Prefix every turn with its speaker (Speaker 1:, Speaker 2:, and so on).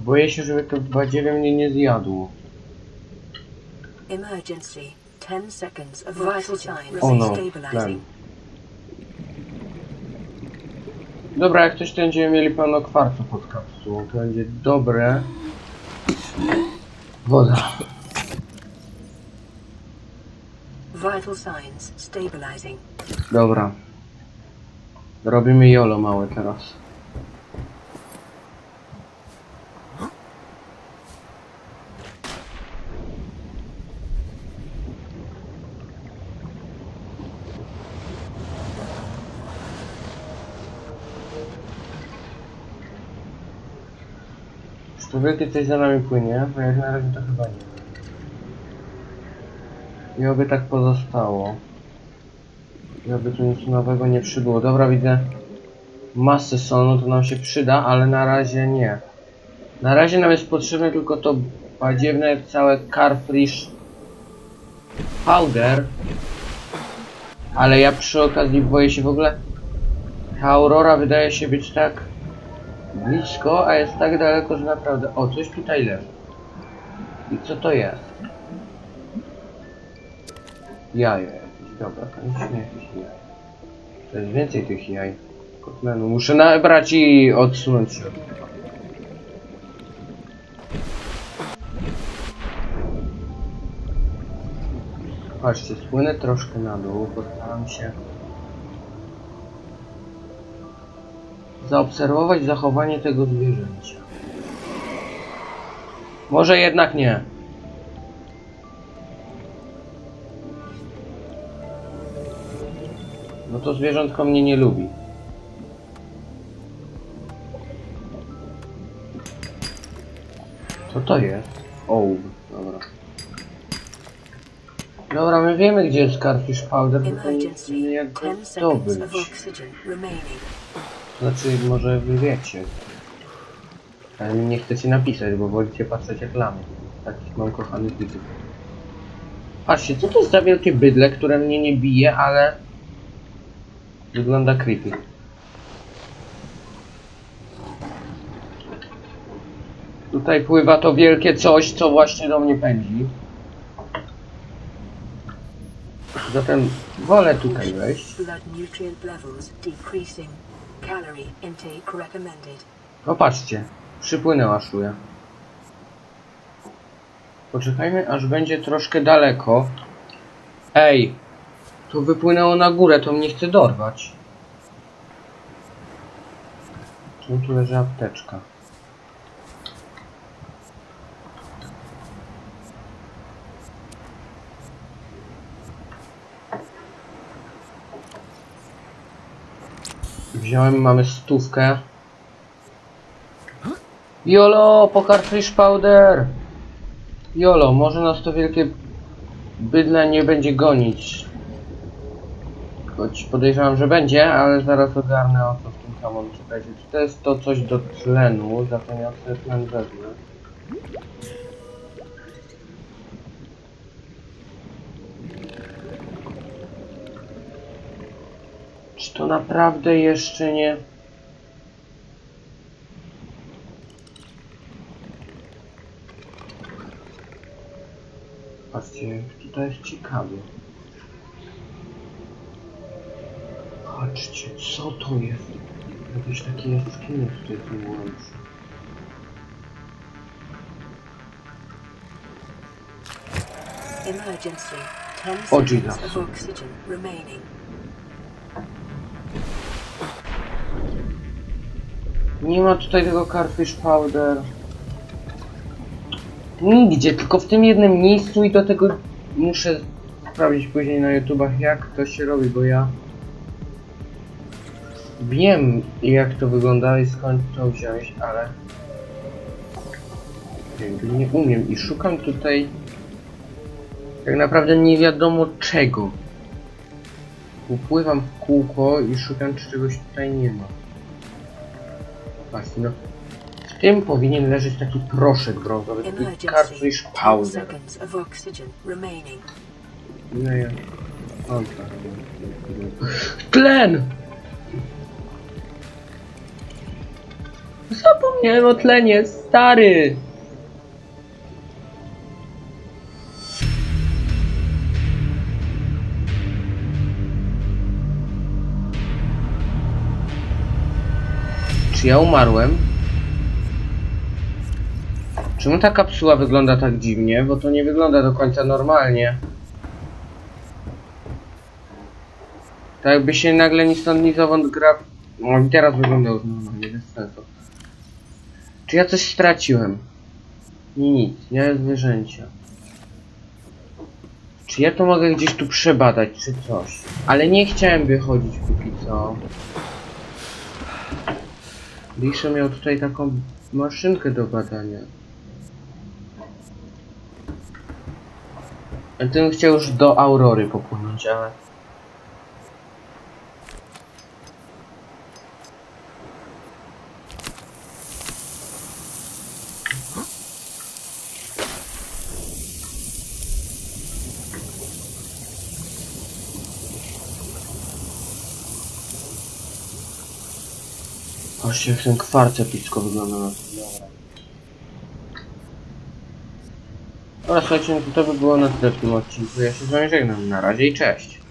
Speaker 1: Boję się, żeby to badziewie mnie nie zjadło.
Speaker 2: Emergency. 10 seconds of vital signs
Speaker 1: O no,
Speaker 2: stabilizing.
Speaker 1: Dobra, jak coś to będziemy mieli pełno kwarcu pod kapsułą, to będzie dobre. Woda.
Speaker 2: Vital signs stabilizing.
Speaker 1: Dobra. Robimy jolo małe teraz. To wielkie coś za nami płynie, bo jak na razie to chyba nie. I oby tak pozostało. I oby tu nic nowego nie przybyło. Dobra, widzę masę sonu, to nam się przyda, ale na razie nie. Na razie nam jest potrzebne tylko to badziewne całe Carfish Powder. Ale ja przy okazji boję się w ogóle. Ta aurora wydaje się być tak blisko, a jest tak daleko, że naprawdę... O, coś tutaj leży. I co to jest? Jajo jakieś, dobra, koniecznie jakieś jaj. To jest więcej tych jaj. Kotmenu. Muszę nabrać i odsunąć się od tego. Patrzcie, spłynę troszkę na dół, postaram się zaobserwować zachowanie tego zwierzęcia. Może jednak nie. No to zwierzątko mnie nie lubi. Co to jest? Ołów, dobra. Dobra, my wiemy gdzie jest Carfish Powder, tylko nie wiemy jak go zdobyć. Znaczy, może wy wiecie. Ale mi nie chcecie napisać, bo wolicie patrzeć jak lamy. Takich mam kochanych widzów. Patrzcie, co to jest za wielkie bydle, które mnie nie bije, ale... wygląda creepy. Tutaj pływa to wielkie coś, co właśnie do mnie pędzi. Zatem wolę tutaj wejść. No patrzcie, przypłynęła szuja. Poczekajmy aż będzie troszkę daleko. Ej! To wypłynęło na górę, to mnie chce dorwać. Czemu tu leży apteczka? Wziąłem, mamy 100. Jolo, po Carfish Powder! Jolo, może nas to wielkie bydle nie będzie gonić. Choć podejrzewam, że będzie, ale zaraz ogarnę o co w tym samym. Czekajcie, czy to jest to coś do tlenu? Zatem ja sobie tlen wezmę. Czy to naprawdę jeszcze nie... Patrzcie, tutaj jest ciekawie. Patrzcie, co to jest? Jakieś takie jaskinie tutaj tu łączy.
Speaker 2: Emergency. 10 seconds of oxygen remaining.
Speaker 1: Nie ma tutaj tego Carfish Powder. Nigdzie, tylko w tym jednym miejscu i do tego muszę sprawdzić później na YouTubach jak to się robi, bo ja wiem jak to wygląda i skąd to wziąć, ale nie umiem i szukam tutaj tak naprawdę nie wiadomo czego. Upływam w kółko i szukam czy czegoś tutaj nie ma. Patrzcie, no. W tym powinien leżeć taki proszek brązowy, taki Carfish Powder. No ja... On tak. Tlen! Zapomniałem o tlenie, stary! Czy ja umarłem? Czemu ta kapsuła wygląda tak dziwnie? Bo to nie wygląda do końca normalnie. Tak jakby się nagle ni stąd ni zowąd gra... No i teraz wygląda już normalnie, bez sensu. Czy ja coś straciłem? Nic, nie zwierzęcia. Czy ja to mogę gdzieś tu przebadać, czy coś? Ale nie chciałem wychodzić póki co. Lisza miał tutaj taką maszynkę do badania. Ja tym chciał już do Aurory popłynąć, ale... Patrzcie, jak ten kwarc epicko wygląda na tym. Dobra, słuchajcie, no to by było na tyle w tym odcinku. Ja się z wami żegnam. Na razie i cześć.